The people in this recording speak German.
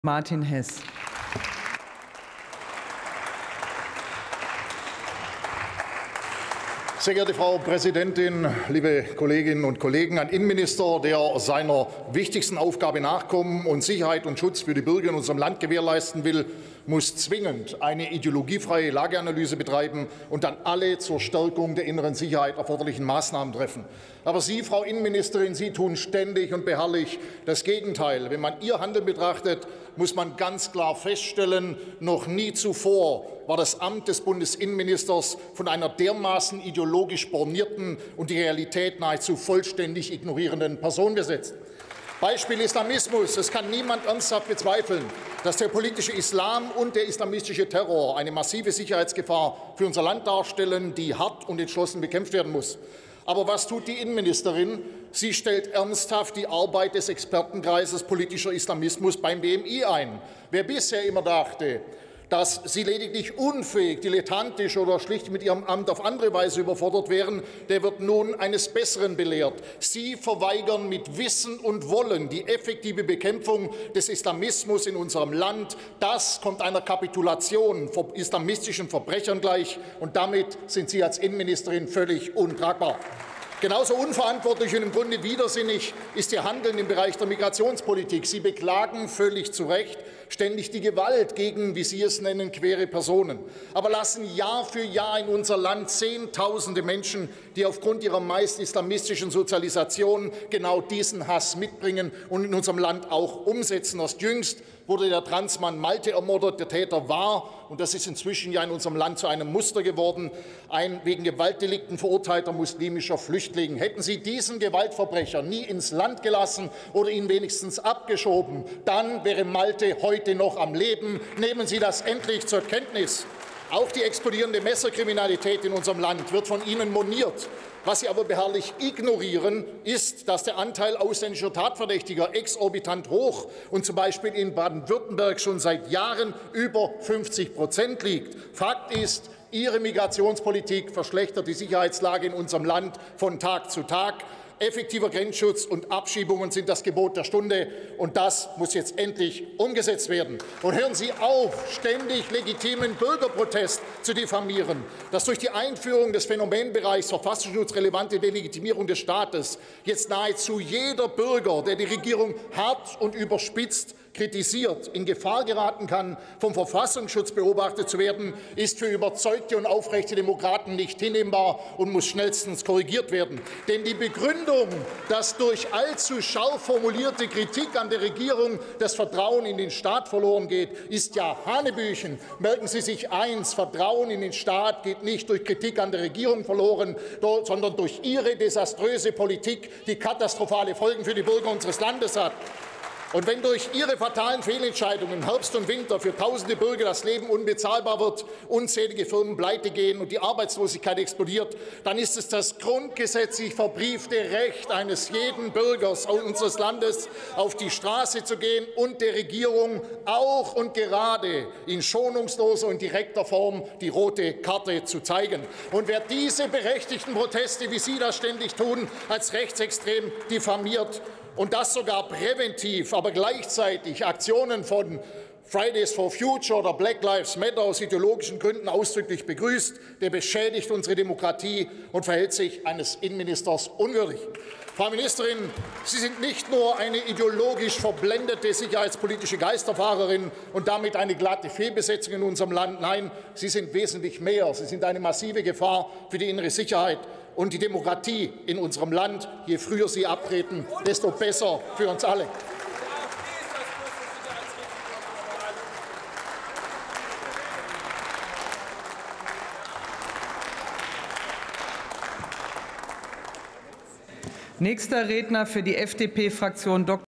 Martin Hess. Sehr geehrte Frau Präsidentin, liebe Kolleginnen und Kollegen! Ein Innenminister, der seiner wichtigsten Aufgabe nachkommen und Sicherheit und Schutz für die Bürger in unserem Land gewährleisten will, muss zwingend eine ideologiefreie Lageanalyse betreiben und dann alle zur Stärkung der inneren Sicherheit erforderlichen Maßnahmen treffen. Aber Sie, Frau Innenministerin, Sie tun ständig und beharrlich das Gegenteil. Wenn man Ihr Handeln betrachtet, muss man ganz klar feststellen, noch nie zuvor war das Amt des Bundesinnenministers von einer dermaßen ideologisch bornierten und die Realität nahezu vollständig ignorierenden Person besetzt. Beispiel Islamismus. Es kann niemand ernsthaft bezweifeln, dass der politische Islam und der islamistische Terror eine massive Sicherheitsgefahr für unser Land darstellen, die hart und entschlossen bekämpft werden muss. Aber was tut die Innenministerin? Sie stellt ernsthaft die Arbeit des Expertenkreises politischer Islamismus beim BMI ein. Wer bisher immer dachte, dass Sie lediglich unfähig, dilettantisch oder schlicht mit Ihrem Amt auf andere Weise überfordert wären, der wird nun eines Besseren belehrt. Sie verweigern mit Wissen und Wollen die effektive Bekämpfung des Islamismus in unserem Land. Das kommt einer Kapitulation vor islamistischen Verbrechern gleich, und damit sind Sie als Innenministerin völlig untragbar. Genauso unverantwortlich und im Grunde widersinnig ist Ihr Handeln im Bereich der Migrationspolitik. Sie beklagen völlig zu Recht ständig die Gewalt gegen, wie Sie es nennen, queere Personen, aber lassen Jahr für Jahr in unser Land Zehntausende Menschen, die aufgrund ihrer meist islamistischen Sozialisation genau diesen Hass mitbringen und in unserem Land auch umsetzen. Erst jüngst wurde der Transmann Malte ermordet. Der Täter war, und das ist inzwischen ja in unserem Land zu einem Muster geworden, ein wegen Gewaltdelikten verurteilter muslimischer Flüchtling. Hätten Sie diesen Gewaltverbrecher nie ins Land gelassen oder ihn wenigstens abgeschoben, dann wäre Malte heute noch am Leben. Nehmen Sie das endlich zur Kenntnis. Auch die explodierende Messerkriminalität in unserem Land wird von Ihnen moniert. Was Sie aber beharrlich ignorieren, ist, dass der Anteil ausländischer Tatverdächtiger exorbitant hoch und zum Beispiel in Baden-Württemberg schon seit Jahren über 50% liegt. Fakt ist, Ihre Migrationspolitik verschlechtert die Sicherheitslage in unserem Land von Tag zu Tag. Effektiver Grenzschutz und Abschiebungen sind das Gebot der Stunde, und das muss jetzt endlich umgesetzt werden. Und hören Sie auf, ständig legitimen Bürgerprotest zu diffamieren. Dass durch die Einführung des Phänomenbereichs verfassungsschutzrelevante Delegitimierung des Staates jetzt nahezu jeder Bürger, der die Regierung hart und überspitzt kritisiert, in Gefahr geraten kann, vom Verfassungsschutz beobachtet zu werden, ist für überzeugte und aufrechte Demokraten nicht hinnehmbar und muss schnellstens korrigiert werden. Denn die Begründung, dass durch allzu scharf formulierte Kritik an der Regierung das Vertrauen in den Staat verloren geht, ist ja Hanebüchen. Merken Sie sich eins: Vertrauen in den Staat geht nicht durch Kritik an der Regierung verloren, sondern durch Ihre desaströse Politik, die katastrophale Folgen für die Bürger unseres Landes hat. Und wenn durch Ihre fatalen Fehlentscheidungen im Herbst und Winter für tausende Bürger das Leben unbezahlbar wird, unzählige Firmen pleite gehen und die Arbeitslosigkeit explodiert, dann ist es das grundgesetzlich verbriefte Recht eines jeden Bürgers unseres Landes, auf die Straße zu gehen und der Regierung auch und gerade in schonungsloser und direkter Form die rote Karte zu zeigen. Und wer diese berechtigten Proteste, wie Sie das ständig tun, als rechtsextrem diffamiert, und das sogar präventiv, aber gleichzeitig Aktionen von Fridays for Future oder Black Lives Matter aus ideologischen Gründen ausdrücklich begrüßt, der beschädigt unsere Demokratie und verhält sich eines Innenministers unwürdig. Frau Ministerin, Sie sind nicht nur eine ideologisch verblendete sicherheitspolitische Geisterfahrerin und damit eine glatte Fehlbesetzung in unserem Land. Nein, Sie sind wesentlich mehr. Sie sind eine massive Gefahr für die innere Sicherheit und die Demokratie in unserem Land. Je früher Sie abtreten, desto besser für uns alle. Nächster Redner für die FDP-Fraktion Dr.